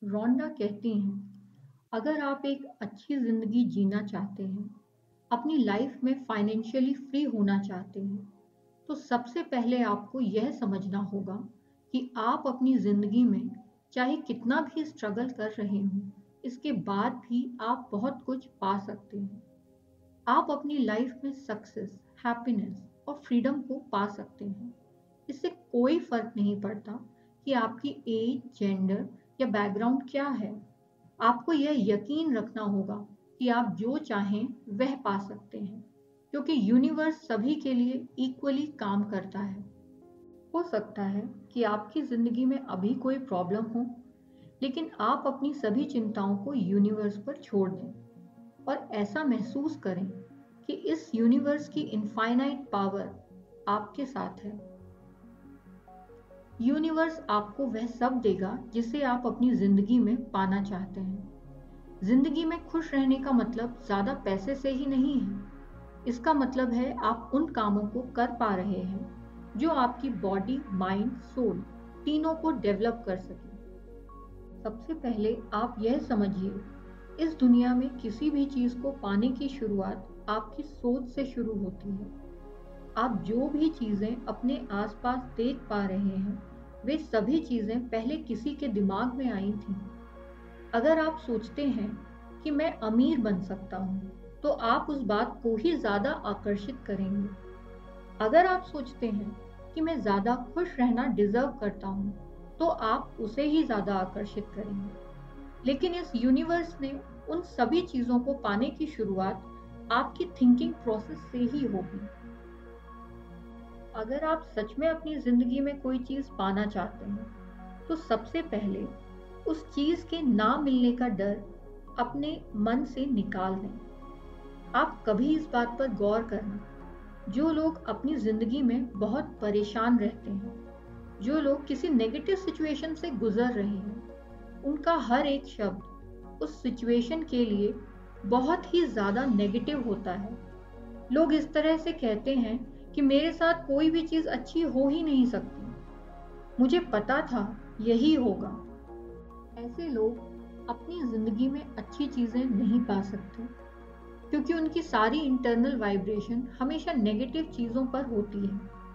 रोंडा कहती हैं, अगर आप एक अच्छी ज़िंदगी जीना चाहते हैं, अपनी लाइफ में फाइनेंशियली फ्री होना चाहते हैं, तो सबसे पहले आपको यह समझना होगा कि आप अपनी ज़िंदगी में चाहे कितना भी स्ट्रगल कर रहे हों, इसके बाद भी आप बहुत कुछ पा सकते हैं। आप अपनी लाइफ में सक्सेस, हैप्पीनेस और फ्रीडम को पा सकते हैं। इससे कोई फर्क नहीं पड़ता कि आपकी एज, जेंडर या बैकग्राउंड क्या है। आपको यह यकीन रखना होगा कि आप जो चाहें वह पा सकते हैं, क्योंकि यूनिवर्स सभी के लिए इक्वली काम करता है। हो सकता है कि आपकी ज़िंदगी में अभी कोई प्रॉब्लम हो, लेकिन आप अपनी सभी चिंताओं को यूनिवर्स पर छोड़ दें और ऐसा महसूस करें कि इस यूनिवर्स की इनफाइनाइट पावर आपके साथ है। यूनिवर्स आपको वह सब देगा जिसे आप अपनी ज़िंदगी में पाना चाहते हैं। ज़िंदगी में खुश रहने का मतलब ज़्यादा पैसे से ही नहीं है। इसका मतलब है आप उन कामों को कर पा रहे हैं जो आपकी बॉडी, माइंड, सोल तीनों को डेवलप कर सके। सबसे पहले आप यह समझिए, इस दुनिया में किसी भी चीज़ को पाने की शुरुआत आपकी सोच से शुरू होती है। आप जो भी चीज़ें अपने आसपास देख पा रहे हैं, वे सभी चीज़ें पहले किसी के दिमाग में आई थीं। अगर आप सोचते हैं कि मैं अमीर बन सकता हूँ, तो आप उस बात को ही ज़्यादा आकर्षित करेंगे। अगर आप सोचते हैं कि मैं ज़्यादा खुश रहना डिज़र्व करता हूँ, तो आप उसे ही ज़्यादा आकर्षित करेंगे। लेकिन इस यूनिवर्स ने उन सभी चीज़ों को पाने की शुरुआत आपकी थिंकिंग प्रोसेस से ही होगी। अगर आप सच में अपनी ज़िंदगी में कोई चीज़ पाना चाहते हैं, तो सबसे पहले उस चीज़ के ना मिलने का डर अपने मन से निकाल दें। आप कभी इस बात पर गौर करना, जो लोग अपनी ज़िंदगी में बहुत परेशान रहते हैं, जो लोग किसी नेगेटिव सिचुएशन से गुजर रहे हैं, उनका हर एक शब्द उस सिचुएशन के लिए बहुत ही ज़्यादा नेगेटिव होता है। लोग इस तरह से कहते हैं कि मेरे साथ कोई भी चीज़ अच्छी हो ही नहीं सकती, मुझे पता था यही होगा। ऐसे लोग अपनी ज़िंदगी में अच्छी चीज़ें नहीं पा सकते, क्योंकि उनकी सारी इंटरनल वाइब्रेशन हमेशा नेगेटिव चीज़ों पर होती है।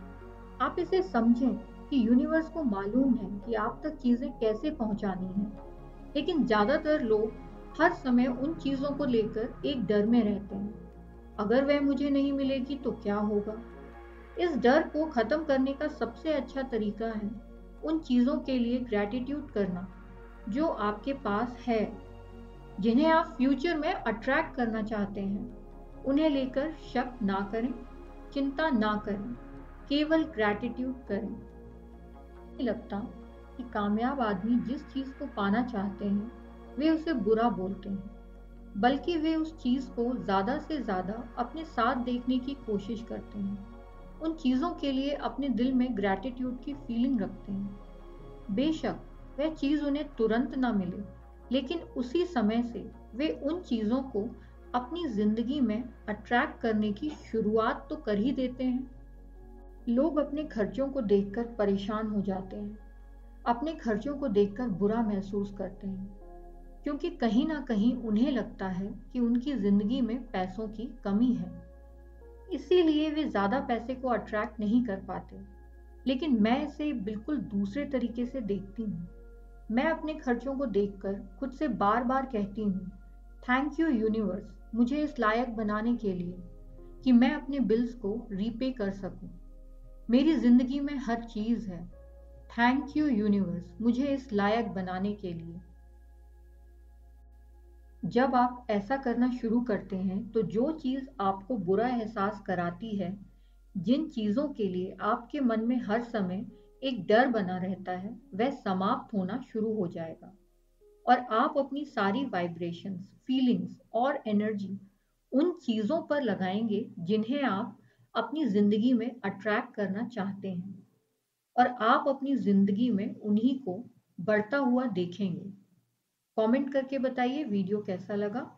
आप इसे समझें कि यूनिवर्स को मालूम है कि आप तक चीज़ें कैसे पहुंचानी हैं, लेकिन ज़्यादातर लोग हर समय उन चीज़ों को लेकर एक डर में रहते हैं। अगर वह मुझे नहीं मिलेगी तो क्या होगा? इस डर को खत्म करने का सबसे अच्छा तरीका है उन चीज़ों के लिए ग्रैटिट्यूड करना जो आपके पास है, जिन्हें आप फ्यूचर में अट्रैक्ट करना चाहते हैं। उन्हें लेकर शक ना करें, चिंता ना करें, केवल ग्रैटिट्यूड करें। नहीं लगता कि कामयाब आदमी जिस चीज़ को पाना चाहते हैं, वे उसे बुरा बोलते हैं, बल्कि वे उस चीज़ को ज़्यादा से ज़्यादा अपने साथ देखने की कोशिश करते हैं। उन चीज़ों के लिए अपने दिल में ग्रैटिट्यूड की फीलिंग रखते हैं। बेशक वह चीज़ उन्हें तुरंत ना मिले, लेकिन उसी समय से वे उन चीज़ों को अपनी ज़िंदगी में अट्रैक्ट करने की शुरुआत तो कर ही देते हैं। लोग अपने खर्चों को देखकर परेशान हो जाते हैं, अपने खर्चों को देखकर बुरा महसूस करते हैं, क्योंकि कहीं ना कहीं उन्हें लगता है कि उनकी ज़िंदगी में पैसों की कमी है। इसीलिए वे ज़्यादा पैसे को अट्रैक्ट नहीं कर पाते। लेकिन मैं इसे बिल्कुल दूसरे तरीके से देखती हूँ। मैं अपने खर्चों को देखकर खुद से बार बार कहती हूँ, थैंक यू यूनिवर्स, मुझे इस लायक बनाने के लिए कि मैं अपने बिल्स को रीपे कर सकूं। मेरी जिंदगी में हर चीज़ है। थैंक यू यूनिवर्स, मुझे इस लायक बनाने के लिए। जब आप ऐसा करना शुरू करते हैं, तो जो चीज़ आपको बुरा एहसास कराती है, जिन चीज़ों के लिए आपके मन में हर समय एक डर बना रहता है, वह समाप्त होना शुरू हो जाएगा और आप अपनी सारी वाइब्रेशंस, फीलिंग्स और एनर्जी उन चीज़ों पर लगाएंगे जिन्हें आप अपनी ज़िंदगी में अट्रैक्ट करना चाहते हैं, और आप अपनी ज़िंदगी में उन्हीं को बढ़ता हुआ देखेंगे। कमेंट करके बताइए वीडियो कैसा लगा।